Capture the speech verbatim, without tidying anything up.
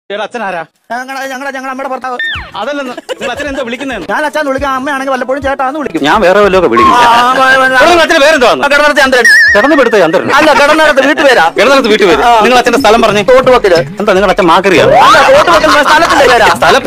അച്ഛനാരാ? ഞങ്ങളെ ഞങ്ങളെ ഞങ്ങൾ അമ്മയുടെ ഭർത്താവ്. അതല്ലെന്ന് നിങ്ങൾ അച്ഛൻ എന്താ വിളിക്കുന്നതെന്ന്? ഞാൻ അച്ഛൻ വിളിക്കാം, അമ്മയാണെങ്കിൽ വല്ലപ്പോഴും ചേട്ടാന്ന് വിളിക്കും. ഞാൻ വേറെ വല്ലതൊക്കെ വിളിക്കും. അച്ഛന് പേരെന്തോ? കിടന്നിടത്ത് ചന്ദ്രൻ. കിടന്നു പെടുത്ത ചന്ദ്രൻ അല്ല, കിടന്നിടത്ത് വീട്ടുപേരാ. കിടന്നിടത്ത് വീട്ടുപേര്. നിങ്ങൾ അച്ഛന്റെ സ്ഥലം പറഞ്ഞു. തോട്ടുവക്കില്. എന്താ നിങ്ങൾ അച്ഛൻ മാക്കറിയാ? തോട്ടുവക്കൽ സ്ഥലത്തിന്റെ പേരാ. സ്ഥലം